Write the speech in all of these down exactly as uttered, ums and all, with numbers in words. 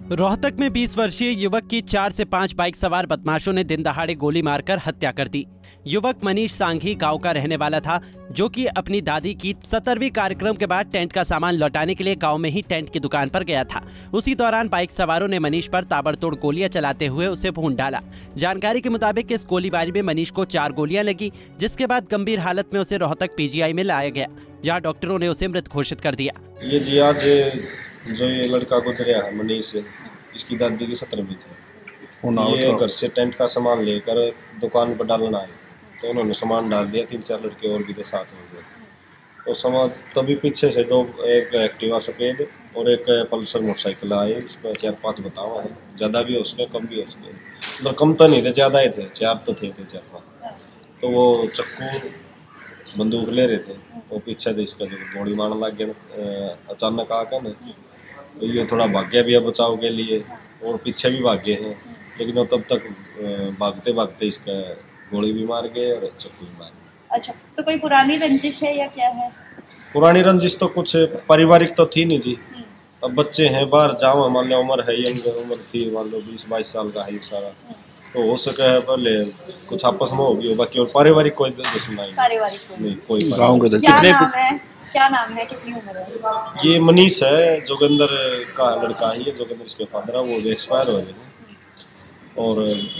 रोहतक में बीस वर्षीय युवक की चार से पाँच बाइक सवार बदमाशों ने दिन दहाड़े गोली मारकर हत्या कर दी। युवक मनीष सांघी गांव का रहने वाला था, जो कि अपनी दादी की सत्तरवीं कार्यक्रम के बाद टेंट का सामान लौटाने के लिए गांव में ही टेंट की दुकान पर गया था। उसी दौरान बाइक सवारों ने मनीष पर ताबड़तोड़ गोलियां चलाते हुए उसे भून डाला। जानकारी के मुताबिक इस गोलीबारी में मनीष को चार गोलियां लगी, जिसके बाद गंभीर हालत में उसे रोहतक पीजीआई में लाया गया, जहाँ डॉक्टरों ने उसे मृत घोषित कर दिया। ये जी आज जो ये लड़का गुजरा है मनीष, इसकी दादी की सत्तरवीं थी। ये घर से टेंट का सामान लेकर दुकान पर डालना आए, तो उन्होंने सामान डाल दिया। तीन चार लड़के और भी थे साथ हो गए। तो सामान तभी पीछे से दो, एक एक्टिवा सफ़ेद और एक पल्सर मोटरसाइकिल आए। इसमें चार पांच बतावा है, ज़्यादा भी हो सके कम भी हो सके, मतलब कम तो नहीं थे, ज़्यादा ही थे, चार तो थे थे चार पाँच। तो वो चक्कू बंदूक ले रहे थे, वो पीछे से इसका जो गोली मारने लग गया अचानक आकर ना। तो ये थोड़ा भाग गया भी है बचाव के लिए, और पीछे भी भाग गए हैं, लेकिन वो तब तक भागते भागते इसका गोली भी मार गए और चक्कू भी मार गए। अच्छा, तो कोई पुरानी रंजिश है या क्या है? पुरानी रंजिश तो कुछ पारिवारिक तो थी नहीं जी। अब बच्चे हैं, बाहर जाओ, मान लो उम्र है, यंग उम्र थी, मान लो बीस बाईस साल का है सारा, तो हो सके है पहले कुछ आपस में होगी हो, बाकी और पारिवारिक कोई दुश्मनी पारिवारिक नहीं। कोई गाँव के क्या नाम है? क्या नाम है? कितनी उम्र है? ये मनीष है, जोगिंदर का लड़का है। ये जोगिंदर इसके फादर है, वो जो एक्सपायर हो गए और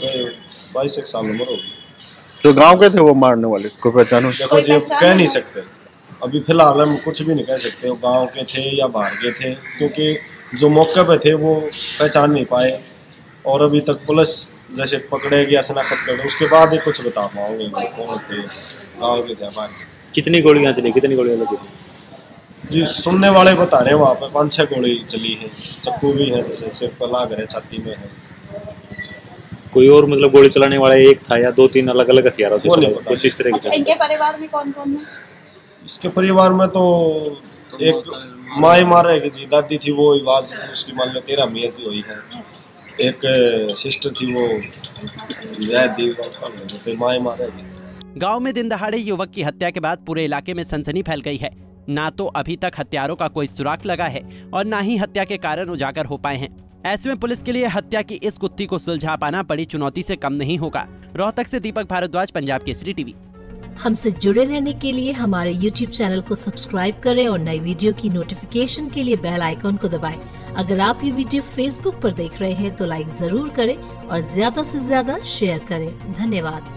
बाईस एक साल उम्र होगी। तो गांव के थे वो मारने वाले, कोई पहचानो? देखो जी, कह नहीं सकते अभी फिलहाल, हम कुछ भी नहीं कह सकते वो गांव के थे या बाहर के थे, क्योंकि जो मौके पे थे वो पहचान नहीं पाए। और अभी तक पुलिस जैसे पकड़ेगी या शनाख्त करेगी, उसके बाद ही कुछ बता पाओगे कौन थे, गाँव के थे बाहर के। कितनी गोलियां चली, कितनी गोलियां लगी थी? जी सुनने वाले बता रहे हैं वहाँ पे पाँच छः गोली चली है, चक्कू भी है, जैसे सिर पर लाग रहे, छाती में है। कोई और मतलब गोली चलाने वाला एक था या दो तीन अलग अलग हथियारों से कुछ इस तरह की? अच्छा, इनके परिवार में कौन कौन है? इसके परिवार में तो एक माँ ही मारेगी जी, दादी थी वो आवाज उसकी मान लो तेरह मियाँ हुई है, एक सिस्टर थी वो माँ ही मारेगी। गांव में दिन दहाड़े युवक की हत्या के बाद पूरे इलाके में सनसनी फैल गई है। ना तो अभी तक हत्यारों का कोई सुराग लगा है और ना ही हत्या के कारण उजागर हो पाए हैं। ऐसे में पुलिस के लिए हत्या की इस गुत्थी को सुलझा पाना बड़ी चुनौती से कम नहीं होगा। रोहतक से दीपक भारद्वाज, पंजाब केसरी टीवी। हमसे जुड़े रहने के लिए हमारे यूट्यूब चैनल को सब्सक्राइब करें और नई वीडियो की नोटिफिकेशन के लिए बेल आइकॉन को दबाएं। अगर आप ये वीडियो फेसबुक पर देख रहे हैं तो लाइक जरूर करें और ज्यादा से ज्यादा शेयर करें। धन्यवाद।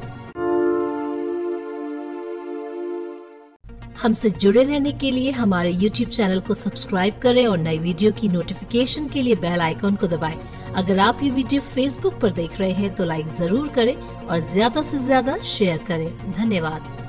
हमसे जुड़े रहने के लिए हमारे यूट्यूब चैनल को सब्सक्राइब करें और नई वीडियो की नोटिफिकेशन के लिए बेल आइकॉन को दबाएं। अगर आप ये वीडियो फेसबुक पर देख रहे हैं तो लाइक जरूर करें और ज्यादा से ज्यादा शेयर करें। धन्यवाद।